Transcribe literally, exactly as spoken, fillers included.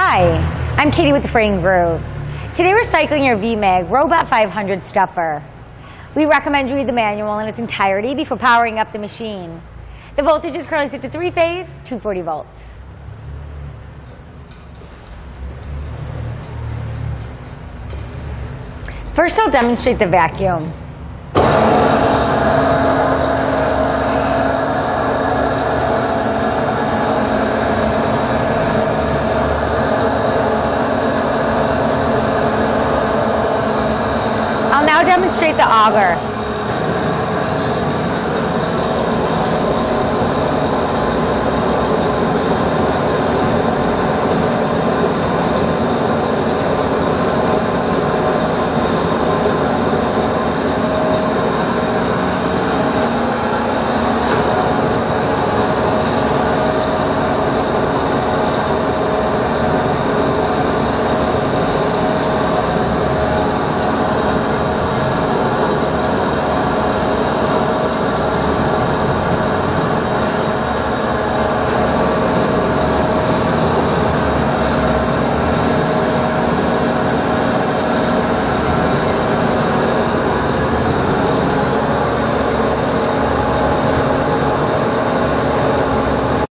Hi, I'm Katie with the Frain Group. Today we're cycling your Vemag Robot five hundred stuffer. We recommend you read the manual in its entirety before powering up the machine. The voltage is currently set to three-phase, two hundred forty volts. First, I'll demonstrate the vacuum. I'll now demonstrate the auger.